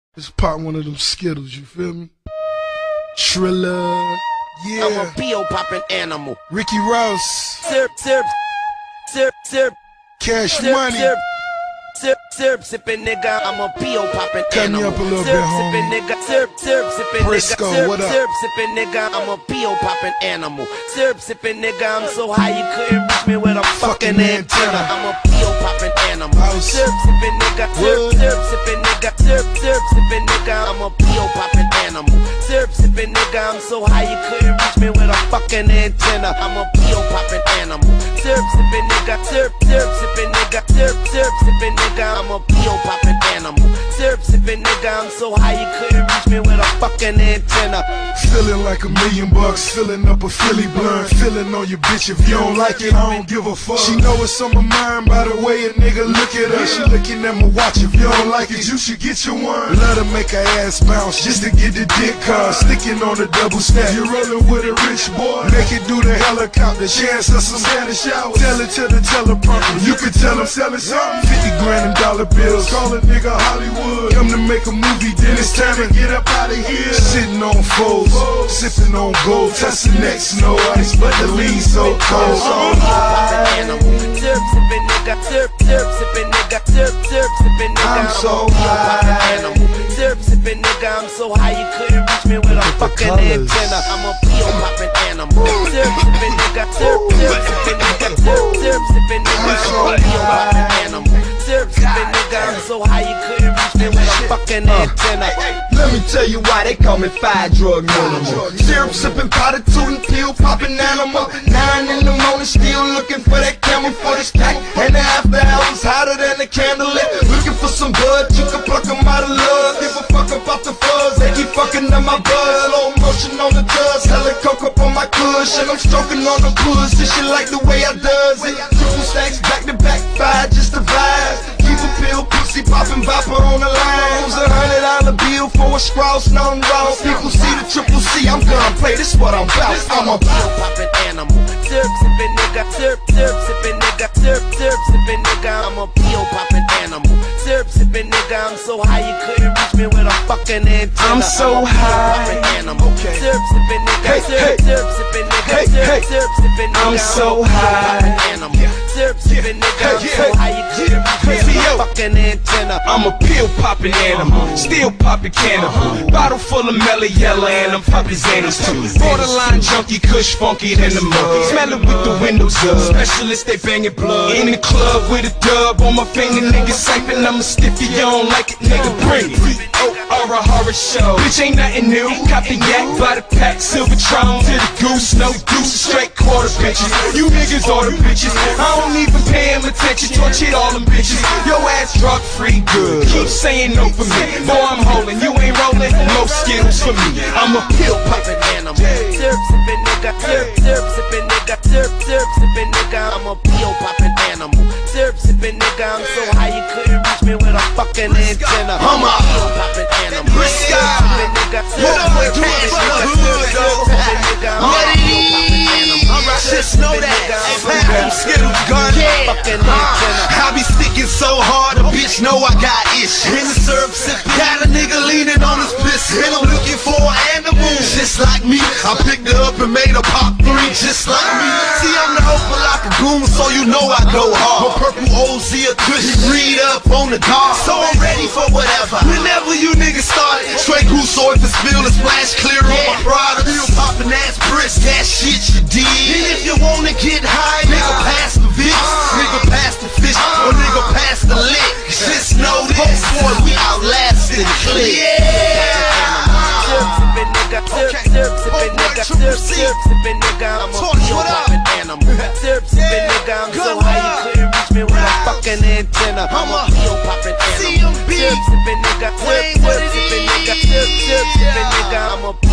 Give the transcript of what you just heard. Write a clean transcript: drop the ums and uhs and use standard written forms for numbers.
Let's pop one of them Skittles, you feel me? Trilla, yeah. I'm a P.O. poppin' animal. Ricky Ross. Sirp, sirp, sirp, sirp. Cash Sirp, Money. sirp, sirp, sirp, sippin' nigga. I'm a P.O. poppin' Cut me animal. up a little Sirp, bit, sippin' homie. nigga. Sirp, sirp, sippin' Briscoe, nigga. Sirp, what up? sirp, sippin' nigga. I'm a P.O. poppin' animal. Sirp, sippin' nigga. I'm so high you couldn't reach me with a fucking antenna. I'm a P.O. poppin' animal. Sirp, sippin' nigga. Sirp, sirp, sippin' nigga. Sirp, sirp, sippin' nigga. I'm a P.O. poppin' animal. Sirp, sippin' nigga. I'm so high you couldn't reach me with a fucking antenna. I'm a P.O. poppin' animal. Sirp, sippin' nigga. Sirp, sirp, sippin' nigga. Sirp, sirp, sippin' nigga. I'm a P.O. poppin' animal. Sirp, sippin' nigga. I'm so high you couldn't reach me with a fucking antenna. Feeling like $1,000,000, filling up a Philly blunt. Feeling on your bitch, if you don't like it, I don't give a fuck. She know it's on my mind by the way a nigga look at her. She looking at my watch, if you don't like it, you should get your one. Let her make her ass bounce just to get the dick cut. Sticking on the double stack, you're rolling with a rich boy. Make it do the helicopter, chance of some Spanish shower. Tell it to the teleprompter, you can tell I'm selling something. 50 grand in dollar bills, call a nigga Hollywood. Come to make a movie, then it's time to get up out of here. Sitting on foes, sipping on gold, touching next, no ice, but the lean so cold. Sirp, sippin' nigga. Sirp, sirp, sippin' nigga. Sirp, sirp, sippin' nigga. I'm so high. Sirp, sippin' nigga. I'm so high you couldn't reach me with a fucking antenna. I'm a P.O. poppin' animal. Sirp, sippin' nigga. Sirp, sirp, sippin' nigga. Sirp, sirp, sippin' nigga. I'm a P.O. poppin' animal. Sirp, sippin' nigga. I'm so high you couldn't reach me with a fucking antenna. Let me tell you why they call me fire drug minimal. Syrup sipping, powder tootin', pill popping animal. 9 in the morning, still looking for that camel for this pack. And the after hours hotter than the candle lit. Looking for some bud, you can pluck them out of love. Give a fuck about the fuzz, they keep fucking up my buzz. Slow motion on the dust, hella coke up on my cushion. I'm stroking on the pussy, she like the way I does it. Triple stacks back to back, 5 just the vibes. Keep a pill, pussy popping, bopper on the line. Use $100 bill for a Strauss, nothing wrong. People see the triple C, I'm gonna play, this what I'm about. I'm a P.O. poppin' animal. Sirp, sippin' nigga. Sirp, sirp, sippin' nigga. Sirp, sirp, sippin' nigga. I'm a P.O. poppin' animal. Sirp, sippin' nigga. I'm so high you couldn't reach me with a fucking antenna. I'm so high. Animal. Sirp, sippin' nigga. Hey, Sirp, hey. sirp, sippin' nigga. Hey, Sirp, hey. sirp, sippin' nigga. I'm so high. Animal. Sirp, sippin' nigga. I'm so high you couldn't reach me with a fucking antenna. I'm a pill popping animal, still popping cannibal. Bottle full of mellow yellow and I'm popping Xanax too. Borderline junkie, kush funky than the mug. Smell it with the windows up. Specialists they banging blood. In the club with a dub on my finger, nigga siping. I'm a stiffy, you don't like it, nigga bring it. Oh, or a horror show. Bitch ain't nothing new. Cop the yak by the pack, Silvertron to the goose, no deuce, straight quarter bitches. You niggas are the bitches. I don't even pay them attention. Torch hit all them bitches. Your ass drug free good. Keep saying no for me. Boy, I'm holding. You ain't rolling. No Skittles for me. I'm a pill poppin' animal. Sirp, sippin' nigga. Sirp, sirp, sippin' nigga. Sirp, sirp, sippin' nigga. I'm a P.O. poppin' animal. Sirp, sippin' nigga. I'm so high you couldn't reach me with a fucking antenna. I'm a P.O. poppin' animal. Briscoe. Sirp, sippin' nigga. Sirp, sirp, sippin' nigga. Sirp, sippin' nigga. I'm a P.O. poppin' animal. Just know that. Them Skittles gun. Fucking antenna. I be sticking so hard, a bitch know I got issues. In the syrup sipping, got a nigga leaning on his piss. And I'm looking for an animal just like me. I picked her up and made her pop 3 just like me. See, I'm the open like a goon, so you know I go hard. My purple OZ a cushion, read up on the guard. So I'm ready for whatever. Whenever you niggas start it, straight goose, so if it's spilled, it's splash clear on my product. You poppin' ass brisk, that shit you did. And if you wanna get high, nigga pass the Vicks, nigga pass the fish, or nigga pass the lick. Just know this, boy, we outlasted click. Sirp, sippin' nigga. Sirp, sirp, sippin' nigga. Sirp, sirp, sippin' nigga. I'm a P.O. poppin' animal. Sirp, sippin' nigga. I'm so high you couldn't reach me with a fucking antenna. I'm a P.O. poppin' animal. Sirp, sippin' nigga. Sirp, sirp, sippin' nigga. Sirp, sirp, sippin' nigga. I'm a